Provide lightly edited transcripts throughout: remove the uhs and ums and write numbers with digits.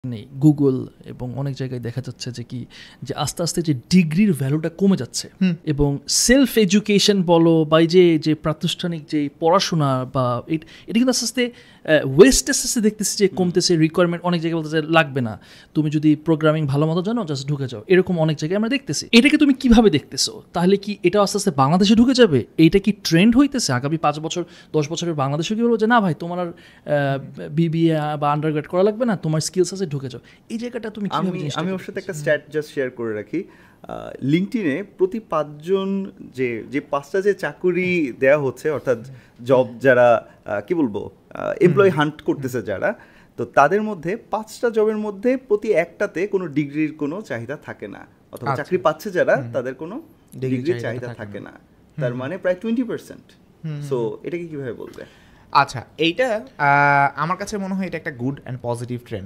নেই গুগল এবং অনেক জায়গায় দেখা যাচ্ছে যে কি যে আস্তে আস্তে যে ডিগ্রির ভ্যালুটা কমে যাচ্ছে এবং সেলফ এডুকেশন বলো বা যে প্রাতিষ্ঠানিক যে পড়াশোনা বা এটা কিন্তু আস্তে আস্তে ওয়েস্ট আস্তে আস্তে দেখতেছি যে কমতেছে, রিকোয়ারমেন্ট অনেক জায়গায় বলতেছে লাগবে না, তুমি যদি প্রোগ্রামিং ভালো মতো জানো জাস্ট ঢুকে যাও, এরকম অনেক জায়গায় আমরা দেখতেছি। এটাকে তুমি কিভাবে দেখতেছো? তাহলে কি এটা আস্তে আস্তে বাংলাদেশে ঢুকে যাবে? এইটা কি ট্রেন্ড হইতেছে আগামী 5 বছর 10 বছরের বাংলাদেশে কি বলবো যে না ভাই তোমার আর বিবিএ বা আন্ডারগ্রেড করা লাগবে না, তোমার স্কিলস আছে ঢুকে যাও? এই জায়গাটা তুমি আমি ওর সাথে একটা স্ট্যাট জাস্ট শেয়ার করে রাখি। লিঙ্কডইনে প্রতি 5 জন যে 5টা যে চাকুরি দেওয়া হচ্ছে, অর্থাৎ জব যারা কি বলবো এমপ্লয়ি হান্ট করতেছে যারা, তো তাদের মধ্যে 5টা জবের মধ্যে প্রতি একটাতে কোনো ডিগ্রির কোনো চাহিদা থাকে না, অথবা চাকরি পাচ্ছে যারা তাদের কোনো ডিগ্রির চাহিদা থাকে না। তার মানে প্রায় 20%। সো এটাকে কিভাবে বলবে? আচ্ছা, এইটা আমার কাছে মনে হয় এটা একটা গুড অ্যান্ড পজিটিভ ট্রেন্ড।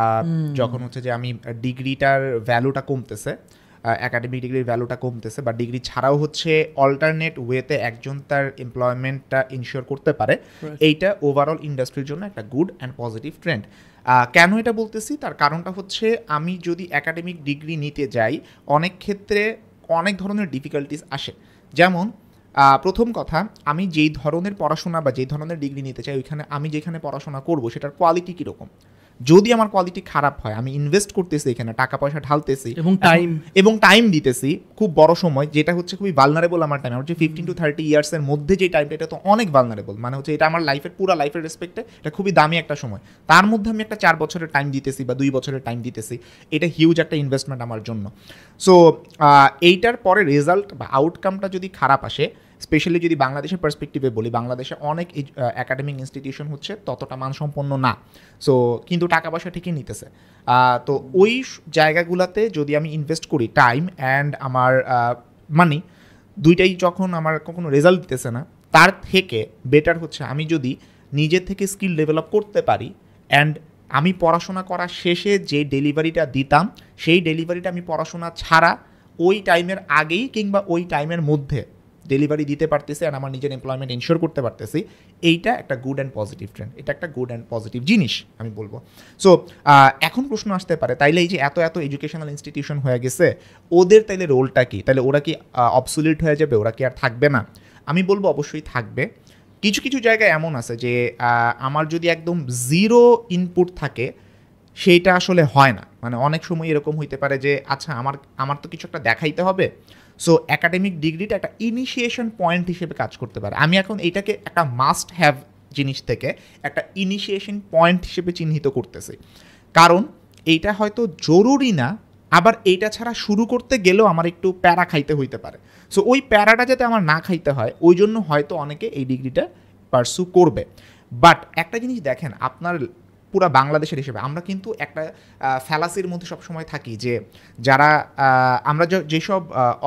যখন হচ্ছে যে আমি ডিগ্রিটার ভ্যালুটা কমতেছে, একাডেমিক ডিগ্রির ভ্যালুটা কমতেছে, বা ডিগ্রি ছাড়াও হচ্ছে অল্টারনেট ওয়েতে একজন তার এমপ্লয়মেন্টটা ইনশিওর করতে পারে, এইটা ওভারঅল ইন্ডাস্ট্রির জন্য একটা গুড অ্যান্ড পজিটিভ ট্রেন্ড। কেন এটা বলতেছি? তার কারণটা হচ্ছে আমি যদি একাডেমিক ডিগ্রি নিতে যাই, অনেক ক্ষেত্রে অনেক ধরনের ডিফিকাল্টিস আসে। যেমন প্রথম কথা, আমি যেই ধরনের পড়াশোনা বা যেই ধরনের ডিগ্রি নিতে চাই, ওইখানে আমি যেখানে পড়াশোনা করবো সেটার কোয়ালিটি কীরকম। যদি আমার কোয়ালিটি খারাপ হয়, আমি ইনভেস্ট করতেছি এখানে, টাকা পয়সা ঢালতেছি এবং টাইম দিতেছি খুব বড় সময়, যেটা হচ্ছে খুবই ভালনারেবল আমার টাইম। আমার যে 15 to 30 ইয়ার্সের মধ্যে যে টাইমটা, এটা তো অনেক ভালনারেবল, মানে হচ্ছে এটা আমার লাইফের পুরো লাইফের রেসপেক্টে এটা খুবই দামি একটা সময়। তার মধ্যে আমি একটা 4 বছরের টাইম দিতেছি বা 2 বছরের টাইম দিতেছি, এটা হিউজ একটা ইনভেস্টমেন্ট আমার জন্য। সো এইটার পরে রেজাল্ট বা আউটকামটা যদি খারাপ আসে, স্পেশালি যদি বাংলাদেশের পার্সপেক্টিভে বলি, বাংলাদেশে অনেক একাডেমিক ইনস্টিটিউশন হচ্ছে ততটা মানসম্পন্ন না, সো কিন্তু টাকা পয়সা ঠিকই নিতেছে। তো ওই জায়গাগুলোতে যদি আমি ইনভেস্ট করি টাইম অ্যান্ড আমার মানি, দুইটাই যখন আমার কোনো রেজাল্ট দিতেছে না, তার থেকে বেটার হচ্ছে আমি যদি নিজের থেকে স্কিল ডেভেলপ করতে পারি, অ্যান্ড আমি পড়াশোনা করার শেষে যে ডেলিভারিটা দিতাম, সেই ডেলিভারিটা আমি পড়াশোনা ছাড়া ওই টাইমের আগেই কিংবা ওই টাইমের মধ্যে ডেলিভারি দিতে পারতেছি আর আমার নিজের এমপ্লয়মেন্ট ইনশিওর করতে পারতেছি, এইটা একটা গুড অ্যান্ড পজিটিভ ট্রেন্ড, এটা একটা গুড অ্যান্ড পজিটিভ জিনিস আমি বলবো। সো এখন প্রশ্ন আসতে পারে, তাইলে এই যে এত এডুকেশনাল ইনস্টিটিউশন হয়ে গেছে, ওদের তাইলে রোলটা কি? তাইলে ওরা কি অবসোলিউট হয়ে যাবে? ওরা কি আর থাকবে না? আমি বলবো অবশ্যই থাকবে। কিছু কিছু জায়গায় এমন আছে যে আমার যদি একদম জিরো ইনপুট থাকে, সেইটা আসলে হয় না। মানে অনেক সময় এরকম হইতে পারে যে আচ্ছা আমার তো কিছু একটা দেখাইতে হবে, সো একাডেমিক ডিগ্রিটা একটা ইনিশিয়েশন পয়েন্ট হিসেবে কাজ করতে পারে। আমি এখন এইটাকে একটা মাস্ট হ্যাভ জিনিস থেকে একটা ইনিশিয়েশন পয়েন্ট হিসেবে চিহ্নিত করতেছি, কারণ এইটা হয়তো জরুরি না, আবার এইটা ছাড়া শুরু করতে গেলেও আমার একটু প্যারা খাইতে হইতে পারে। সো ওই প্যারাটা যাতে আমার না খাইতে হয়, ওই জন্য হয়তো অনেকে এই ডিগ্রিটা পার্সু করবে। বাট একটা জিনিস দেখেন, আপনার পুরা বাংলাদেশের হিসেবে আমরা কিন্তু একটা ফ্যালাসির মধ্যে সবসময় থাকি যে যারা আমরা যেসব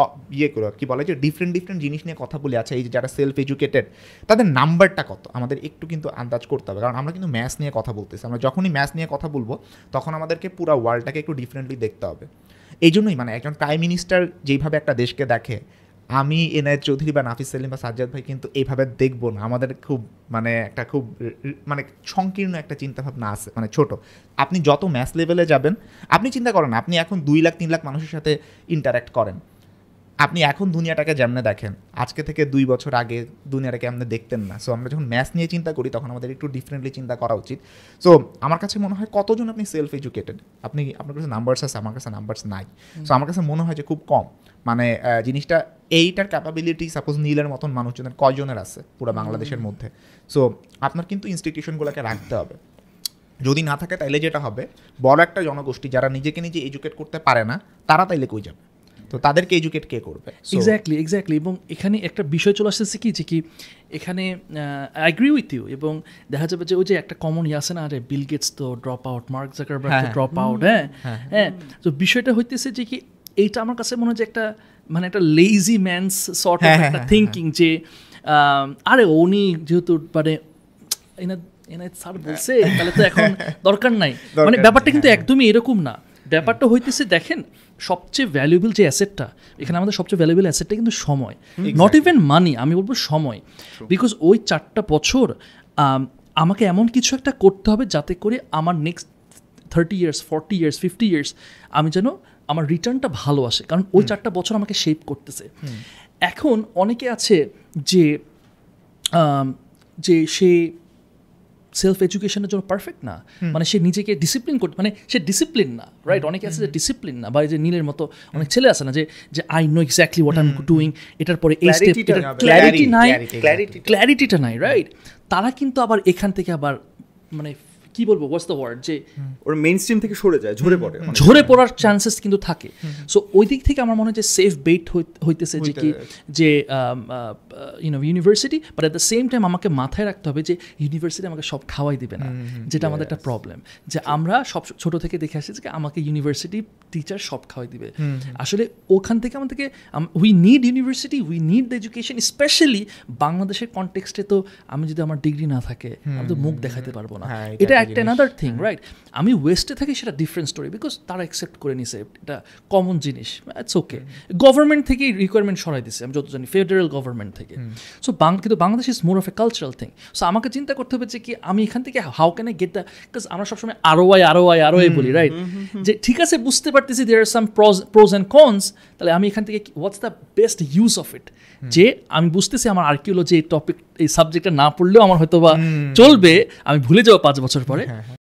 কী বলে যে ডিফারেন্ট জিনিস নিয়ে কথা বলি, আছে এই যে যারা সেলফ এডুকেটেড, তাদের নাম্বারটা কত আমাদের একটু কিন্তু আন্দাজ করতে হবে। কারণ আমরা কিন্তু ম্যাথস নিয়ে কথা বলতেছি, আমরা যখনই ম্যাথস নিয়ে কথা বলবো তখন আমাদেরকে পুরো ওয়ার্ল্ডটাকে একটু ডিফারেন্টলি দেখতে হবে। এই জন্যই মানে একজন প্রাইম মিনিস্টার যেইভাবে একটা দেশকে দেখে, আমি এনায়েত চৌধুরী বা নাফিস সেলিম বা সাজ্জাদ ভাই কিন্তু এইভাবে দেখবো না। আমাদের খুব মানে সংকীর্ণ একটা চিন্তাভাবনা আছে, মানে ছোট। আপনি যত ম্যাথ লেভেলে যাবেন, আপনি চিন্তা করেন আপনি এখন 2 লাখ 3 লাখ মানুষের সাথে ইন্টারাক্ট করেন, আপনি এখন দুনিয়াটাকে যেমনে দেখেন, আজকে থেকে 2 বছর আগে দুনিয়াটাকে আপনি দেখতেন না। সো আমরা যখন ম্যাথ নিয়ে চিন্তা করি তখন আমাদের একটু ডিফারেন্টলি চিন্তা করা উচিত। সো আমার কাছে মনে হয় কতজন আপনি সেলফ এডুকেটেড, আপনার কাছে নাম্বারস আছে, আমার কাছে নাম্বারস নাই। সো আমার কাছে মনে হয় যে খুব কম, মানে জিনিসটা এইটার ক্যাপাবিলিটি সাপোজ নীলের মতন মানুষজনের কয়জনের আছে পুরো বাংলাদেশের মধ্যে। সো আপনার কিন্তু ইনস্টিটিউশনগুলোকে রাখতে হবে, যদি না থাকে তাইলে যেটা হবে, বড় একটা জনগোষ্ঠী যারা নিজেকে নিজে এডুকেট করতে পারে না, তারা তাইলে কই যাবে? তো তাদেরকে এডুকেট কে করবে? এক্স্যাক্টলি। এবং এখানে একটা বিষয় চলে আসতেছে কি যে কি এখানে আই এগ্রি উইথ ইউ, এবং দেখা যাবে যে ওই যে একটা কমন আছে না, আরে বিল গেটস তো ড্রপ আউট, মার্ক জাকারবার্গ তো ড্রপ আউট। হ্যাঁ, তো বিষয়টা হইতেছে যে কি এইটা আমার কাছে মনে হয় যে একটা মানে একটা লেজি ম্যানস সর্ট অফ একটা থিঙ্কিং, যে আরে উনি যেহেতু মানে স্যার বলছে তাহলে তো এখন দরকার নাই, মানে ব্যাপারটা কিন্তু একদমই এরকম না। ব্যাপারটা হইতেছে দেখেন, সবচেয়ে ভ্যালুয়েবল যে অ্যাসেটটা এখানে, আমাদের সবচেয়ে ভ্যালুয়েবল অ্যাসেটটা কিন্তু সময়, নট ইভেন মানি, আমি বলবো সময়। বিকজ ওই 4টা বছর আমাকে এমন কিছু একটা করতে হবে যাতে করে আমার নেক্সট 30 years 40 years 50 years আমি যেন আমার রিটার্নটা ভালো আসে, কারণ ওই 4টা বছর আমাকে শেপ করতেছে। এখন অনেকে আছে যে যে সে সেলফ এডুকেশনের জন্য পারফেক্ট না, মানে সে নিজেকে ডিসিপ্লিন করতে, মানে সে ডিসিপ্লিন না, রাইট? অনেকে আছে যে ডিসিপ্লিন না, বা এই যে নীলের মতো অনেক ছেলে আছে না যে I know exactly what I am doing, এটার পরে এই স্টেপ, ক্ল্যারিটি নাই, ক্ল্যারিটিটা নাই, রাইট? তারা কিন্তু আবার এখান থেকে আবার মানে কি বলবো, হোয়াটস দ্য ওয়ার্ড, যে ওর মেইন স্ট্রিম থেকে সরে যায়, ঝরে পড়ার চান্সেস কিন্তু থাকে। সো ওই দিক থেকে আমার মনে হয় যে সেফ বেট হইতেছে যে কি যে university, but at the same time আমাকে মাথায় রাখতে হবে যে ইউনিভার্সিটি আমাকে সব খাওয়াই দিবে না, যেটা আমাদের একটা প্রবলেম, যে আমরা সব ছোট থেকে দেখে আসছি যে আমাকে ইউনিভার্সিটি টিচার সব খাওয়াই দিবে। আসলে ওখান থেকে আমাদেরকে we need university, we need the education, specially বাংলাদেশের কনটেক্সটে। তো আমি যদি আমার ডিগ্রি না থাকে আমি তো মুখ দেখাতে পারবো না, এটা একটা another thing, রাইট? আমি ওয়েস্টে থাকি সেটা ডিফারেন্ট স্টোরি, বিকজ তারা অ্যাকসেপ্ট করে নিছে, এটা কমন জিনিস, ইটস ওকে। গভর্নমেন্ট থেকেই রিকোয়ারমেন্ট সরাই দিছে, আমি যত জানি ফেডারেল গভর্নমেন্ট থেকে। সো কিন্তু Bangladesh is more of a cultural thing. So আমাকে চিন্তা করতে হবে যে কি আমি এখান থেকে how can I get the, because আমরা সবসময় আরওআই বলি, রাইট? যে ঠিক আছে বুঝতে পারতেছি there are some pros and cons, তাহলে আমি এখান থেকে what's the best use of it, যে আমি বুঝতেছি আমার আর্কিওলজি এই টপিক এই সাবজেক্টটা না পড়লেও আমার হয়তো বা চলবে, আমি ভুলে যাবো 5 বছর পরে,